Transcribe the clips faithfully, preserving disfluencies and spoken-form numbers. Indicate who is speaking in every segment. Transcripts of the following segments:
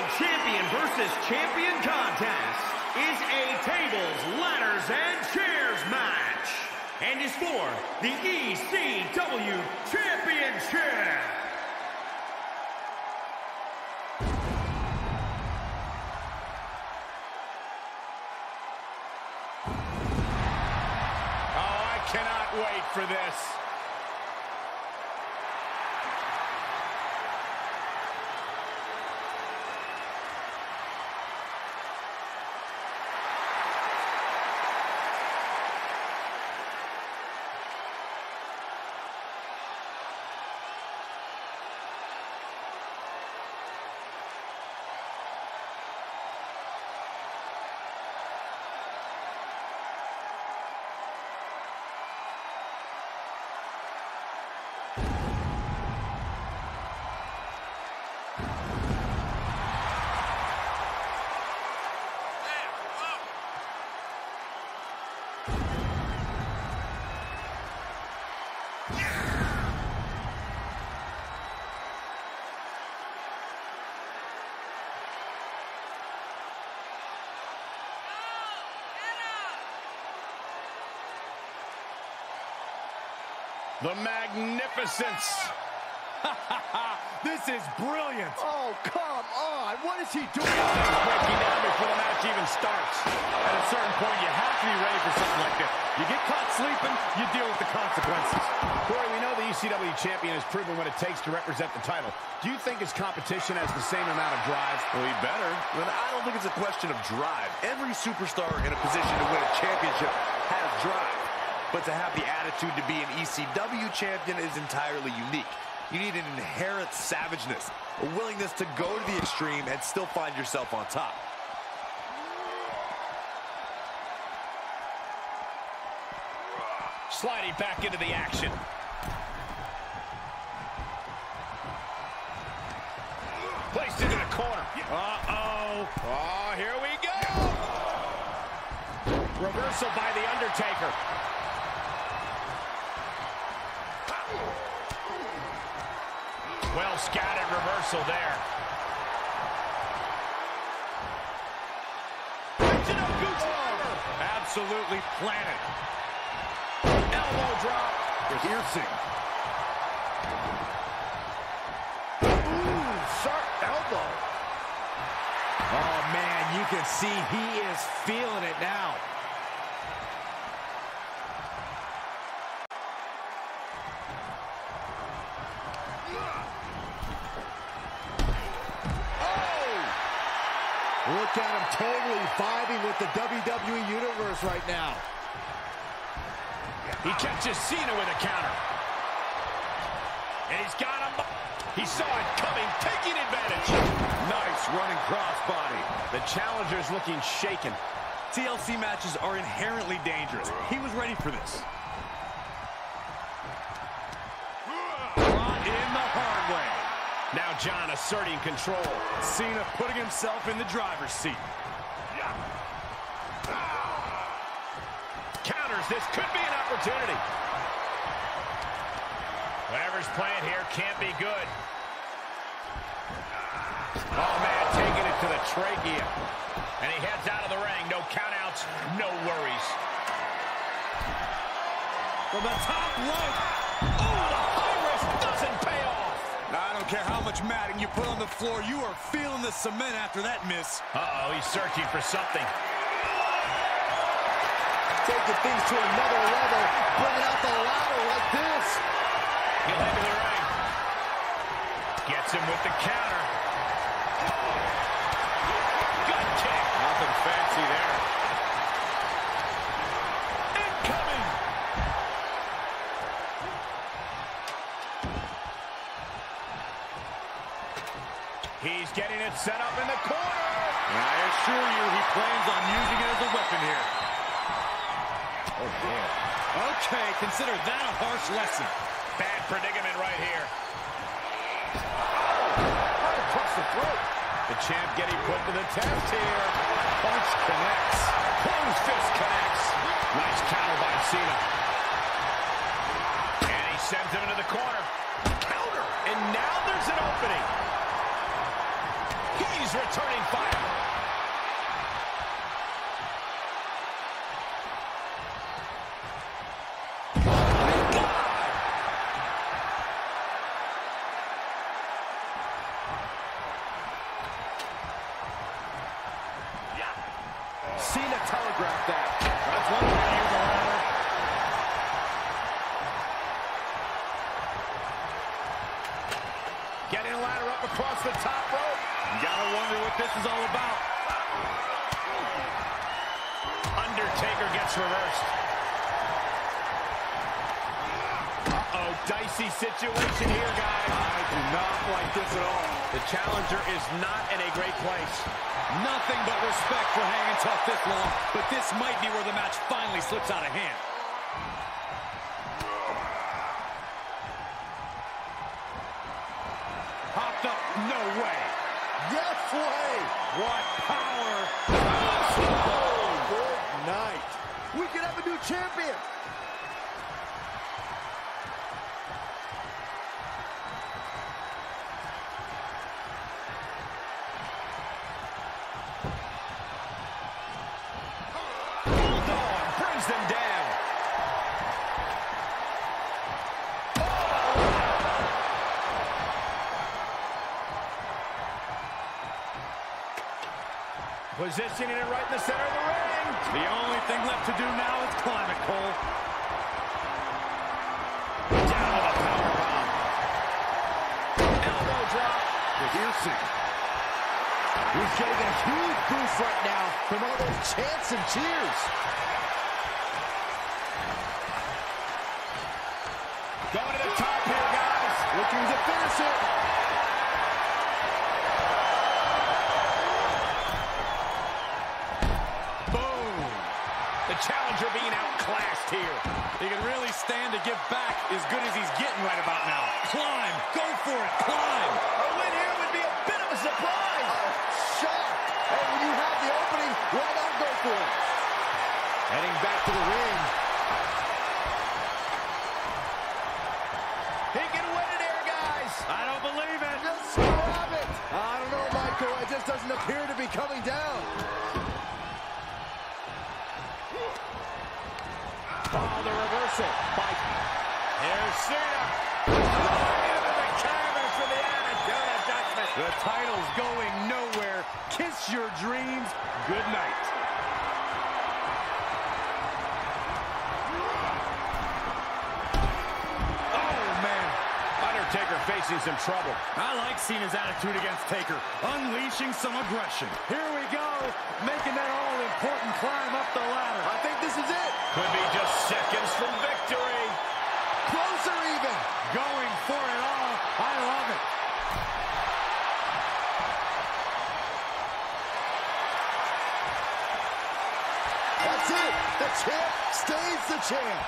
Speaker 1: champion versus champion contest is a tables, ladders, and chairs match, and is for the E C W Championship.
Speaker 2: Oh, I cannot wait for this. The magnificence. This is brilliant.
Speaker 3: Oh, come on. What is he doing?
Speaker 2: Things breaking down before the match even starts. At a certain point, you have to be ready for something like this. You get caught sleeping, you deal with the consequences. Corey, we know the E C W champion has proven what it takes to represent the title. Do you think his competition has the same amount of drive?
Speaker 4: Well, he better. But I don't think it's a question of drive. Every superstar in a position to win a championship has drive. But to have the attitude to be an E C W champion is entirely unique. You need an inherent savageness, a willingness to go to the extreme and still find yourself on top.
Speaker 2: Sliding back into the action. Placed into the corner. Uh-oh. Oh, here we go. Reversal by the Undertaker. Well scattered reversal there. Absolutely planted. Elbow drop. Piercing.
Speaker 3: Ooh, sharp elbow. Oh, man, you can see he is feeling it now. Look at him totally vibing with the W W E Universe right now.
Speaker 2: He catches Cena with a counter. And he's got him. He saw it coming, taking advantage. Nice running crossbody. The challenger's looking shaken.
Speaker 4: T L C matches are inherently dangerous. He was ready for this.
Speaker 2: Brought in the hard way. Now John asserting control. Cena putting himself in the driver's seat. Counters. This could be an opportunity. Whatever's playing here can't be good. Oh, man, taking it to the trachea. And he heads out of the ring. No countouts, no worries. From the top rope. Oh, the high risk doesn't pay off.
Speaker 4: I don't care how much matting you put on the floor, you are feeling the cement after that miss.
Speaker 2: Uh-oh, he's searching for something.
Speaker 3: Taking things to another level, bringing out the ladder like this.
Speaker 2: He'll head to the ring. Gets him with the counter. Gut kick. Nothing fancy there. Incoming. He's getting it set up in the corner.
Speaker 4: And I assure you, he plans on using it as a weapon here.
Speaker 2: Oh, man.
Speaker 4: Okay, consider that a harsh lesson.
Speaker 2: Bad predicament right here.
Speaker 3: Right across the throat.
Speaker 2: The champ getting put to the test here. Punch connects. Closed fist connects. Nice counter by Cena. And he sends him into the corner. Counter. And now there's an opening. He's He's returning fire.
Speaker 3: Cena telegraphed that.
Speaker 2: That's one way to use the ladder. Getting a ladder up across the top rope. You gotta wonder what this is all about. Undertaker gets reversed. Uh-oh, dicey situation here, guys.
Speaker 3: I do not like this at all.
Speaker 2: The challenger is not in a great place.
Speaker 5: Nothing but respect for hanging tough this long, but this might be where the match finally slips out of hand.
Speaker 2: Popped up, no way.
Speaker 3: Yes way.
Speaker 2: What power.
Speaker 3: Oh, good night. We could have a new champion.
Speaker 2: Brings them down. Positioning it right in the center of the ring.
Speaker 5: The only thing left to do now is climb it, Cole.
Speaker 2: Down with a powerbomb. Elbow drop.
Speaker 3: Piercing. He's getting a huge boost right now from all those chants and cheers.
Speaker 2: Going to the top here, guys.
Speaker 3: Looking to finish it.
Speaker 2: Boom. The challenger being outclassed here.
Speaker 5: He can really stand to give back as good as he's getting right about now. Climb. Go for it. Climb.
Speaker 2: A win here would be a bit of a surprise.
Speaker 3: Shot. And when you have the opening, why not go for it? Heading back to the ring.
Speaker 2: He can win it here, guys.
Speaker 5: I don't believe it.
Speaker 3: Just grab it. I don't know, Michael. It just doesn't appear to be coming down.
Speaker 2: Oh, the reversal. By... Here's Cena. Into the canvas for the attitude adjustment. The title's going nowhere. Kiss your dreams. Good night. Oh, man. Undertaker facing some trouble.
Speaker 5: I like Cena's attitude against Taker, unleashing some aggression.
Speaker 2: Here we go, making that all-important climb up the ladder.
Speaker 3: I think this is it.
Speaker 2: Could be just seconds from victory.
Speaker 3: Closer even.
Speaker 2: Going for it all. I love it.
Speaker 3: That's it. The champ stays the champ.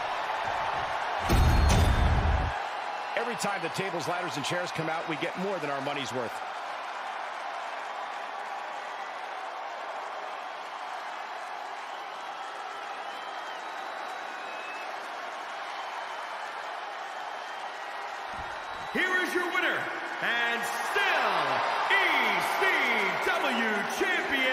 Speaker 2: Every time the tables, ladders, and chairs come out, we get more than our money's worth.
Speaker 1: Here is your winner, and still E C W Champion,